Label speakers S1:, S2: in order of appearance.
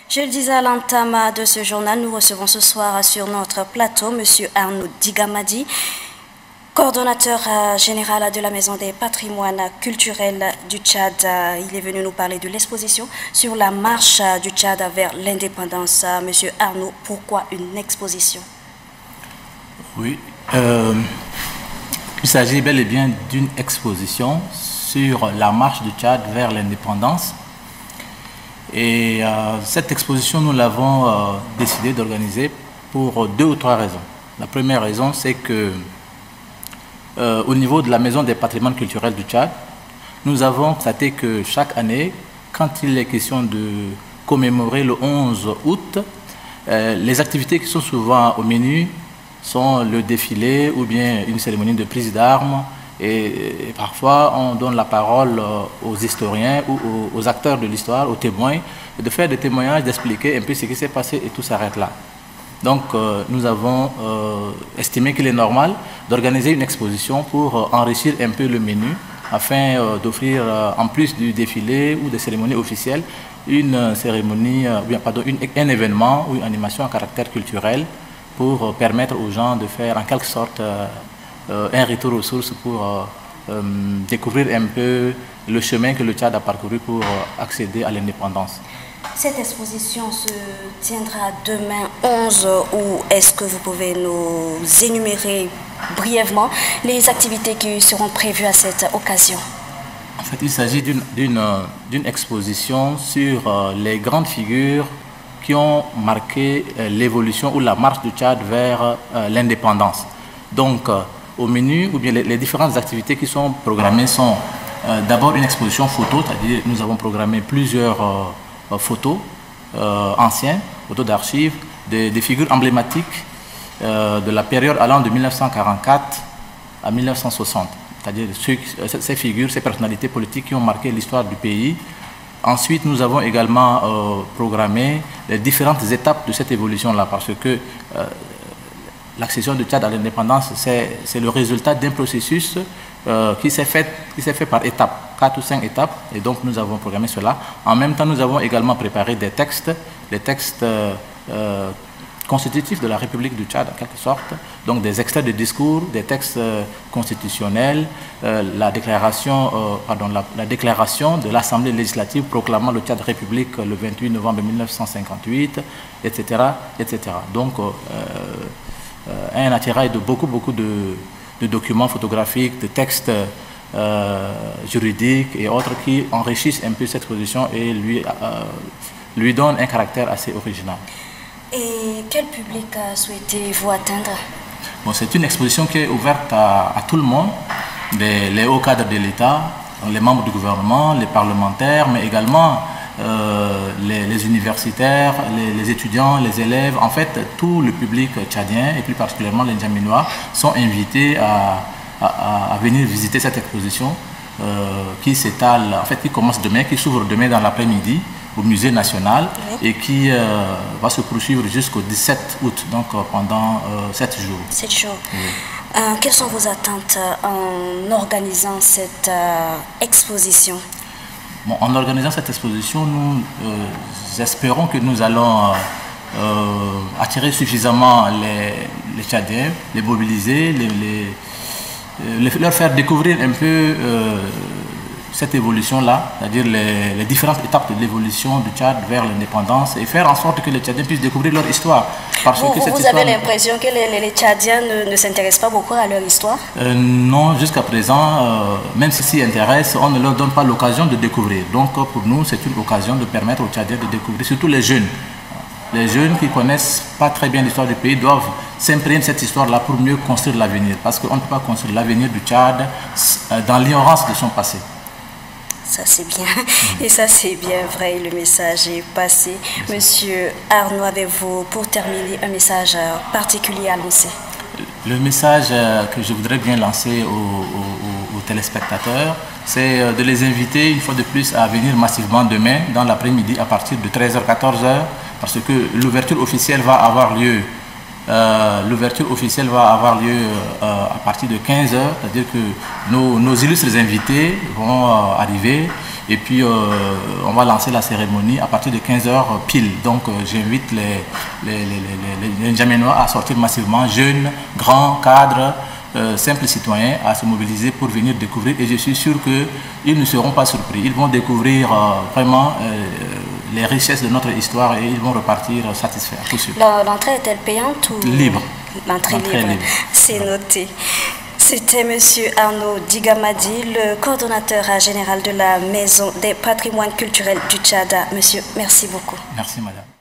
S1: Je le disais à l'entame de ce journal, nous recevons ce soir sur notre plateau M. Arnaud Digamadi, coordonnateur général de la Maison des patrimoines culturels du Tchad. Il est venu nous parler de l'exposition sur la marche du Tchad vers l'indépendance. Monsieur Arnaud, pourquoi une exposition?
S2: Oui, il s'agit bel et bien d'une exposition sur la marche du Tchad vers l'indépendance. Et cette exposition, nous l'avons décidé d'organiser pour 2 ou 3 raisons. La première raison, c'est que au niveau de la Maison des patrimoines culturels du Tchad, nous avons constaté que chaque année, quand il est question de commémorer le 11 août, les activités qui sont souvent au menu sont le défilé ou bien une cérémonie de prise d'armes. Et parfois, on donne la parole aux historiens ou aux acteurs de l'histoire, aux témoins, de faire des témoignages, d'expliquer un peu ce qui s'est passé et tout s'arrête là. Donc, nous avons estimé qu'il est normal d'organiser une exposition pour enrichir un peu le menu, afin d'offrir, en plus du défilé ou des cérémonies officielles, une cérémonie, un événement ou une animation à caractère culturel pour permettre aux gens de faire en quelque sorte un retour aux sources pour découvrir un peu le chemin que le Tchad a parcouru pour accéder à l'indépendance.
S1: Cette exposition se tiendra demain 11 ou est-ce que vous pouvez nous énumérer brièvement les activités qui seront prévues à cette occasion?
S2: En fait, il s'agit d'une exposition sur les grandes figures qui ont marqué l'évolution ou la marche du Tchad vers l'indépendance. Donc, au menu, ou bien les différentes activités qui sont programmées sont d'abord une exposition photo, c'est-à-dire nous avons programmé plusieurs photos anciennes, photos d'archives, des figures emblématiques de la période allant de 1944 à 1960, c'est-à-dire ces figures, ces personnalités politiques qui ont marqué l'histoire du pays. Ensuite, nous avons également programmé les différentes étapes de cette évolution-là, parce que l'accession du Tchad à l'indépendance, c'est le résultat d'un processus qui s'est fait par étapes, 4 ou 5 étapes, et donc nous avons programmé cela. En même temps, nous avons également préparé des textes constitutifs de la République du Tchad, en quelque sorte, donc des extraits de discours, des textes constitutionnels, la déclaration de l'Assemblée législative proclamant le Tchad République le 28 novembre 1958, etc. etc. Donc, un attirail de beaucoup de documents photographiques, de textes juridiques et autres qui enrichissent un peu cette exposition et lui donnent un caractère assez original.
S1: Et quel public souhaitez-vous atteindre?
S2: Bon, c'est une exposition qui est ouverte à tout le monde, les hauts cadres de l'État, les membres du gouvernement, les parlementaires, mais également les universitaires, les étudiants, les élèves, en fait tout le public tchadien et plus particulièrement les Djaminois sont invités à venir visiter cette exposition qui s'étale, en fait qui commence demain, qui s'ouvre demain dans l'après-midi au musée national et qui va se poursuivre jusqu'au 17 août, donc pendant 7 jours.
S1: 7 jours. Oui. Quelles sont vos attentes en organisant cette exposition?
S2: Bon, en organisant cette exposition, nous espérons que nous allons attirer suffisamment les Tchadiens, les mobiliser, leur faire découvrir un peu cette évolution-là, c'est-à-dire les différentes étapes de l'évolution du Tchad vers l'indépendance et faire en sorte que les Tchadiens puissent découvrir leur histoire.
S1: Vous avez l'impression que les Tchadiens ne s'intéressent pas beaucoup à leur histoire?
S2: Non, jusqu'à présent, même s'ils s'y intéressent, on ne leur donne pas l'occasion de découvrir. Donc pour nous, c'est une occasion de permettre aux Tchadiens de découvrir, surtout les jeunes. Les jeunes qui ne connaissent pas très bien l'histoire du pays doivent s'imprégner de cette histoire-là pour mieux construire l'avenir. Parce qu'on ne peut pas construire l'avenir du Tchad dans l'ignorance de son passé.
S1: Ça c'est bien, et ça c'est bien vrai, le message est passé. Monsieur Arnaud, avez-vous pour terminer un message particulier à lancer?
S2: Le message que je voudrais bien lancer aux téléspectateurs, c'est de les inviter une fois de plus à venir massivement demain dans l'après-midi à partir de 13h-14h, parce que l'ouverture officielle va avoir lieu. L'ouverture officielle va avoir lieu à partir de 15h, c'est-à-dire que nos illustres invités vont arriver Et puis, on va lancer la cérémonie à partir de 15 heures pile. Donc, j'invite les N'Djamenois à sortir massivement, jeunes, grands, cadres, simples citoyens, à se mobiliser pour venir découvrir. Et je suis sûr qu'ils ne seront pas surpris. Ils vont découvrir vraiment les richesses de notre histoire et ils vont repartir satisfaits.
S1: L'entrée est-elle payante ou
S2: libre?
S1: L'entrée libre. C'est noté. C'était M. Arnaud Digamadi, le coordonnateur général de la Maison des patrimoines culturels du Tchad. Monsieur, merci beaucoup.
S2: Merci, madame.